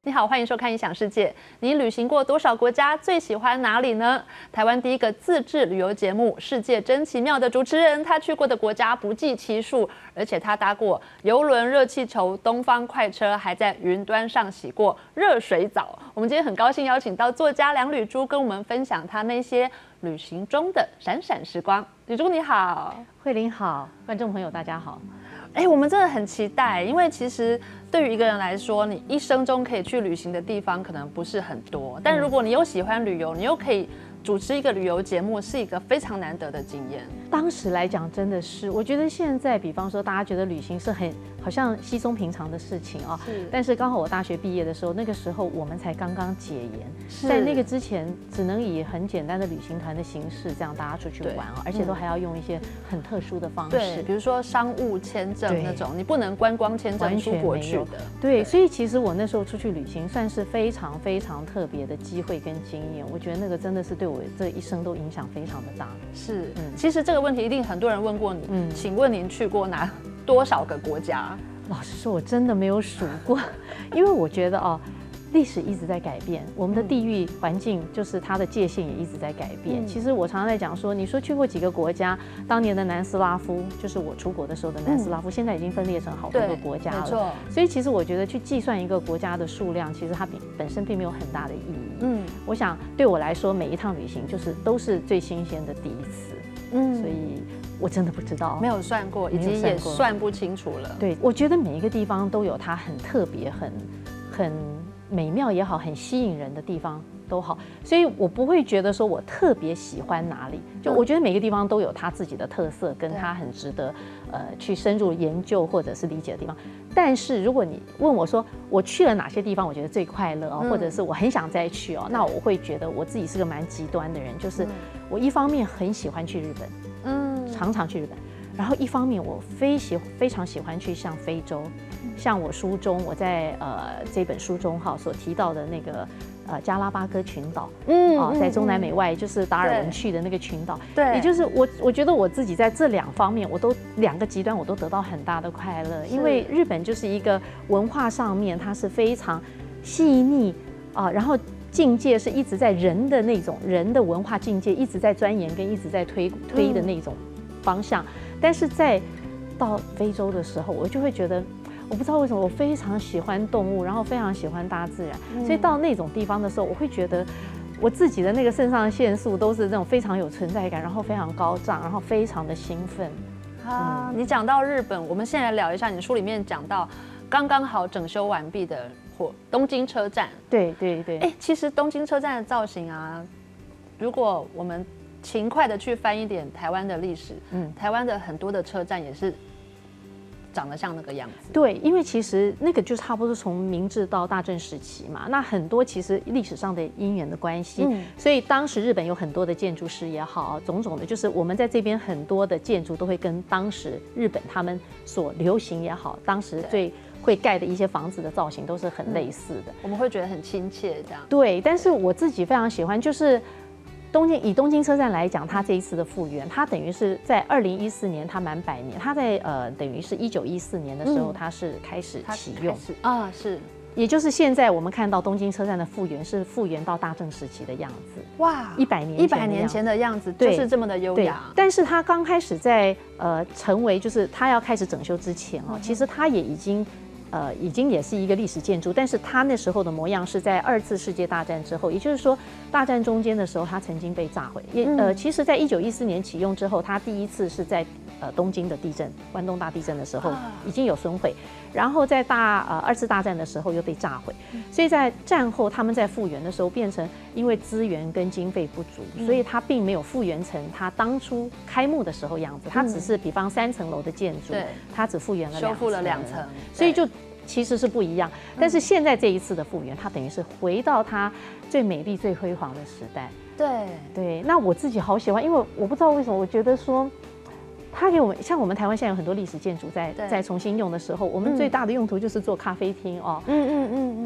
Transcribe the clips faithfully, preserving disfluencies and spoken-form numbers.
你好，欢迎收看《异想世界》。你旅行过多少国家？最喜欢哪里呢？台湾第一个自制旅游节目《世界真奇妙》的主持人，他去过的国家不计其数，而且他搭过邮轮、热气球、东方快车，还在云端上洗过热水澡。我们今天很高兴邀请到作家梁履珠，跟我们分享他那些旅行中的闪闪时光。履珠你好， 慧玲好，观众朋友大家好。 哎、欸，我们真的很期待，因为其实对于一个人来说，你一生中可以去旅行的地方可能不是很多，但如果你又喜欢旅游，你又可以主持一个旅游节目，是一个非常难得的经验。 当时来讲，真的是，我觉得现在，比方说，大家觉得旅行是很好像稀松平常的事情啊、哦。但是刚好我大学毕业的时候，那个时候我们才刚刚解严，在那个之前，只能以很简单的旅行团的形式，这样大家出去玩啊，而且都还要用一些很特殊的方式， 对，比如说商务签证那种，你不能观光签证出国去的。 对，所以其实我那时候出去旅行，算是非常非常特别的机会跟经验。我觉得那个真的是对我这一生都影响非常的大。 是，嗯，其实这个问题一定很多人问过你，嗯，请问您去过哪多少个国家？ 老实说，我真的没有数过，因为我觉得哦，历史一直在改变，我们的地域环境就是它的界限也一直在改变。嗯、其实我常常在讲说，你说去过几个国家，当年的南斯拉夫，就是我出国的时候的南斯拉夫，嗯、现在已经分裂成好多个国家了。没错。所以其实我觉得去计算一个国家的数量，其实它比本身并没有很大的意义。嗯，我想对我来说，每一趟旅行就是都是最新鲜的第一次。嗯，所以我真的不知道， 没有算过，以及也算不清楚了。 对，我觉得每一个地方都有它很特别、很很美妙也好，很吸引人的地方都好，所以我不会觉得说我特别喜欢哪里。就我觉得每个地方都有它自己的特色，跟它很值得呃去深入研究或者是理解的地方。但是如果你问我说我去了哪些地方，我觉得最快乐哦，或者是我很想再去哦，那我会觉得我自己是个蛮极端的人，就是我一方面很喜欢去日本，嗯，常常去日本。然后一方面我非喜非常喜欢去像非洲，像我书中我在呃这本书中哈所提到的那个呃加拉巴哥群岛，嗯啊，在中南美外就是达尔文去的那个群岛，对，也就是我我觉得我自己在这两方面我都两个极端我都得到很大的快乐，因为日本就是一个文化上面它是非常细腻啊，然后境界是一直在人的那种人的文化境界一直在钻研跟一直在推推的那种方向。但是在到非洲的时候，我就会觉得，我不知道为什么我非常喜欢动物，然后非常喜欢大自然，嗯、所以到那种地方的时候，我会觉得我自己的那个肾上腺素都是那种非常有存在感，然后非常高涨，然后非常的兴奋。 啊，嗯、你讲到日本，我们现在聊一下你书里面讲到刚刚好整修完毕的火东京车站。 对对对。 哎，其实东京车站的造型啊，如果我们勤快的去翻一点台湾的历史，嗯，台湾的很多的车站也是长得像那个样子。 对，因为其实那个就差不多是从明治到大正时期嘛，那很多其实历史上的因缘的关系，嗯、所以当时日本有很多的建筑师也好，种种的，就是我们在这边很多的建筑都会跟当时日本他们所流行也好，当时最会盖的一些房子的造型都是很类似的，嗯、 我们会觉得很亲切这样。 对，但是我自己非常喜欢就是。东京以东京车站来讲，它这一次的复原，它等于是在二零一四年，它满百年。它在呃，等于是一九一四年的时候，它是开始启用啊，是， 也就是现在我们看到东京车站的复原是复原到大正时期的样子。哇，一百年一百年前的样子，就是这么的优雅。 但是它刚开始在呃成为就是它要开始整修之前哦，其实它也已经。呃，已经也是一个历史建筑，但是它那时候的模样是在二次世界大战之后，也就是说，大战中间的时候，它曾经被炸毁。也呃，其实，在一九一四年启用之后，它第一次是在呃东京的地震，关东大地震的时候已经有损毁，然后在大呃二次大战的时候又被炸毁，所以在战后他们在复原的时候，变成因为资源跟经费不足，所以它并没有复原成它当初开幕的时候样子，它只是比方三层楼的建筑，它只复原了修复了两层， 所以就。其实是不一样，但是现在这一次的复原，它等于是回到它最美丽、最辉煌的时代。 对对，那我自己好喜欢，因为我不知道为什么，我觉得说，它给我们像我们台湾现在有很多历史建筑在在重新用的时候，我们最大的用途就是做咖啡厅哦。嗯嗯嗯嗯。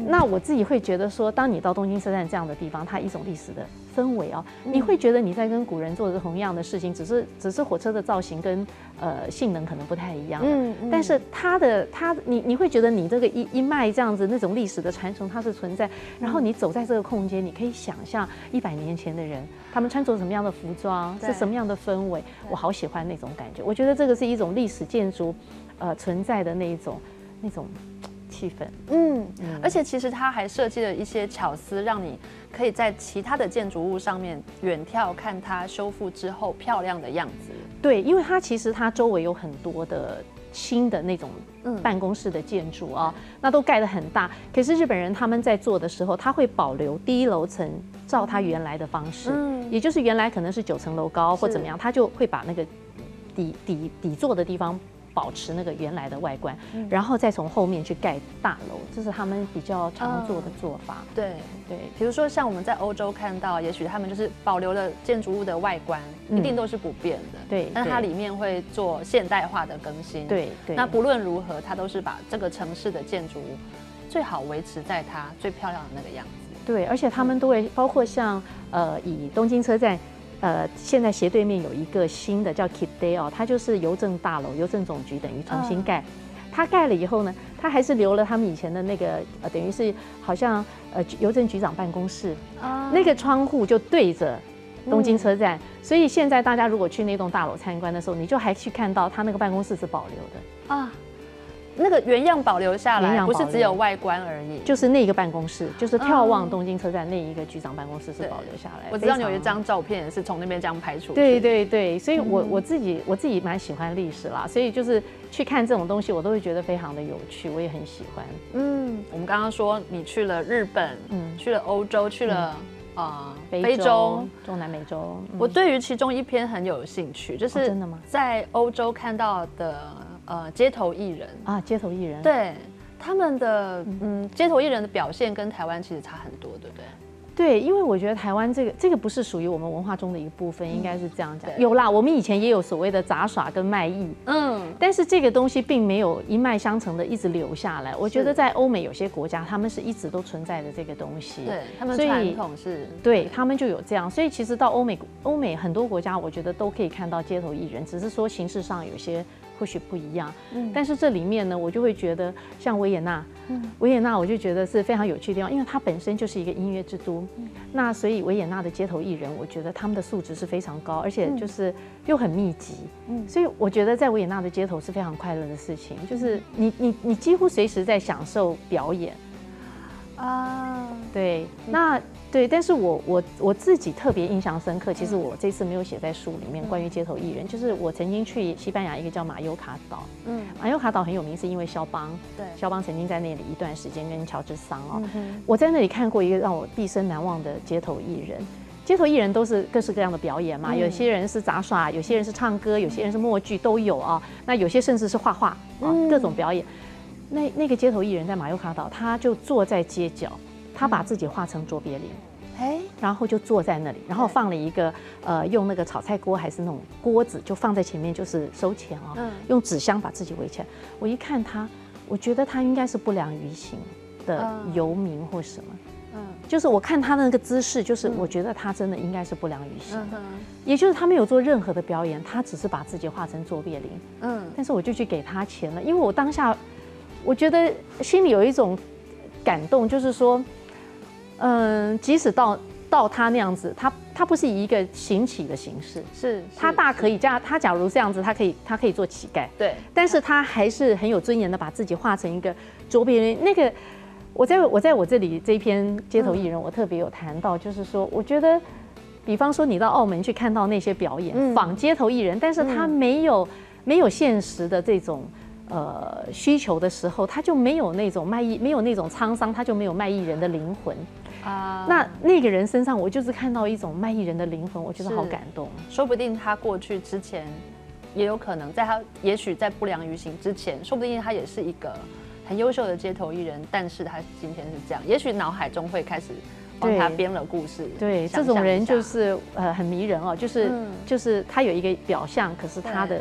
那我自己会觉得说，当你到东京车站这样的地方，它一种历史的氛围啊，你会觉得你在跟古人做的同样的事情，只是只是火车的造型跟呃性能可能不太一样，嗯，但是它的它你你会觉得你这个一一脉这样子那种历史的传承它是存在，然后你走在这个空间，你可以想象一百年前的人他们穿着什么样的服装，是什么样的氛围，我好喜欢那种感觉。我觉得这个是一种历史建筑呃存在的那一种那种气氛， 嗯，而且其实它还设计了一些巧思，让你可以在其他的建筑物上面远眺看它修复之后漂亮的样子。 对，因为它其实它周围有很多的新的那种办公室的建筑啊，嗯、那都盖得很大。可是日本人他们在做的时候，他会保留第一楼层照它原来的方式，嗯、也就是原来可能是九层楼高或怎么样，他就会把那个底底底座的地方保持那个原来的外观，嗯、然后再从后面去盖大楼，这是他们比较常做的做法。嗯、 对对，比如说像我们在欧洲看到，也许他们就是保留了建筑物的外观，嗯、一定都是不变的。 对， 但它里面会做现代化的更新。 对对。 那不论如何，它都是把这个城市的建筑物最好维持在它最漂亮的那个样子。 对，而且他们都会包括像呃，以东京车站。呃，现在斜对面有一个新的叫 Kidde 哦，它就是邮政大楼，邮政总局等于重新盖。嗯、它盖了以后呢，它还是留了他们以前的那个，呃，等于是好像呃邮政局长办公室，嗯、那个窗户就对着东京车站，嗯、所以现在大家如果去那栋大楼参观的时候，你就还去看到它那个办公室是保留的啊。 那个原样保留下来，不是只有外观而已， 就是那个办公室，就是眺望东京车站那一个局长办公室是保留下来。 我知道你有一张照片也是从那边这样拍出去。 对对对，所以我我自己我自己蛮喜欢历史啦，所以就是去看这种东西，我都会觉得非常的有趣，我也很喜欢。 嗯，我们刚刚说你去了日本，嗯，去了欧洲，去了。嗯呃，非洲、中南美洲， 嗯、我对于其中一篇很有兴趣，就是真的吗？ 在欧洲看到的呃街头艺人啊，街头艺人， 对他们的嗯街头艺人的表现跟台湾其实差很多，对不对？ 对，因为我觉得台湾这个这个不是属于我们文化中的一部分，应该是这样讲。有啦，我们以前也有所谓的杂耍跟卖艺，嗯，但是这个东西并没有一脉相承的一直留下来。我觉得在欧美有些国家，他们是一直都存在的这个东西， 对他们传统是， 对他们就有这样。所以其实到欧美欧美很多国家，我觉得都可以看到街头艺人，只是说形式上有些或许不一样。嗯，但是这里面呢，我就会觉得像维也纳，嗯，维也纳我就觉得是非常有趣的地方，因为它本身就是一个音乐之都。嗯、那所以维也纳的街头艺人，我觉得他们的素质是非常高，而且就是又很密集。嗯，所以我觉得在维也纳的街头是非常快乐的事情，就是你你你几乎随时在享受表演。啊，对，那对，但是我我我自己特别印象深刻，其实我这次没有写在书里面，关于街头艺人，就是我曾经去西班牙一个叫马尤卡岛，嗯，马尤卡岛很有名，是因为肖邦，对，肖邦曾经在那里一段时间跟乔治桑哦，我在那里看过一个让我毕生难忘的街头艺人。街头艺人都是各式各样的表演嘛，有些人是杂耍，有些人是唱歌，有些人是默剧，都有啊。那有些甚至是画画啊，各种表演。那那个街头艺人在马尤卡岛，他就坐在街角，他把自己画成卓别林，哎，然后就坐在那里，然后放了一个呃用那个炒菜锅还是那种锅子，就放在前面就是收钱啊，用纸箱把自己围起来。我一看他，我觉得他应该是不良于行的游民或什么。嗯，就是我看他的那个姿势，就是我觉得他真的应该是不良于行，嗯、也就是他没有做任何的表演，他只是把自己画成卓别林。嗯，但是我就去给他钱了，因为我当下我觉得心里有一种感动，就是说，嗯，即使到到他那样子，他他不是以一个行乞的形式， 是他大可以这样，他假如这样子，他可以他可以做乞丐， 对， 但是他还是很有尊严的把自己画成一个卓别林那个。我在我在我这里这一篇街头艺人，我特别有谈到，就是说，我觉得，比方说你到澳门去看到那些表演，仿街头艺人，但是他没有没有现实的这种呃需求的时候，他就没有那种卖艺，没有那种沧桑，他就没有卖艺人的灵魂啊。那那个人身上，我就是看到一种卖艺人的灵魂，我觉得好感动。 说不定他过去之前，也有可能在他也许在不良于行之前，说不定他也是一个。很优秀的街头艺人，但是他今天是这样，也许脑海中会开始帮他编了故事。 对，这种人就是呃很迷人哦，就是、嗯、就是他有一个表象，可是他的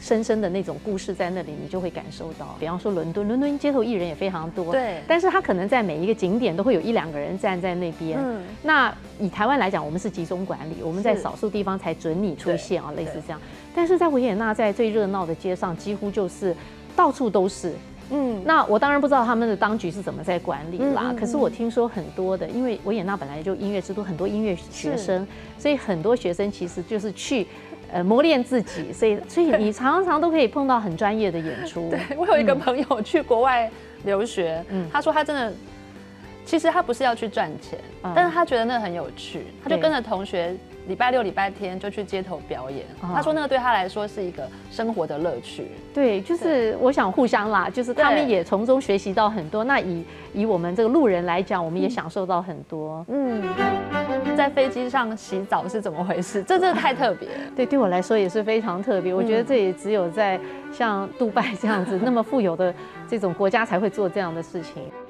深深的那种故事在那里，你就会感受到。比方说伦敦，伦敦街头艺人也非常多， 对， 但是他可能在每一个景点都会有一两个人站在那边。嗯，那以台湾来讲，我们是集中管理，我们在少数地方才准你出现啊，类似这样。但是在维也纳，在最热闹的街上，几乎就是到处都是。嗯，那我当然不知道他们的当局是怎么在管理啦。嗯嗯嗯、可是我听说很多的，因为维也纳本来就音乐之都，很多音乐学生，所以很多学生其实就是去呃磨练自己，所以所以你常常都可以碰到很专业的演出。 对，我有一个朋友去国外留学，嗯、他说他真的。其实他不是要去赚钱，嗯、但是他觉得那个很有趣，他就跟着同学礼拜六、礼拜天就去街头表演。哦、他说那个对他来说是一个生活的乐趣。对， 就是我想互相啦，就是他们也从中学习到很多。那以以我们这个路人来讲，我们也享受到很多。嗯， 在飞机上洗澡是怎么回事？这真的太特别了。 对，对我来说也是非常特别。我觉得这也只有在像杜拜这样子那么富有的这种国家才会做这样的事情。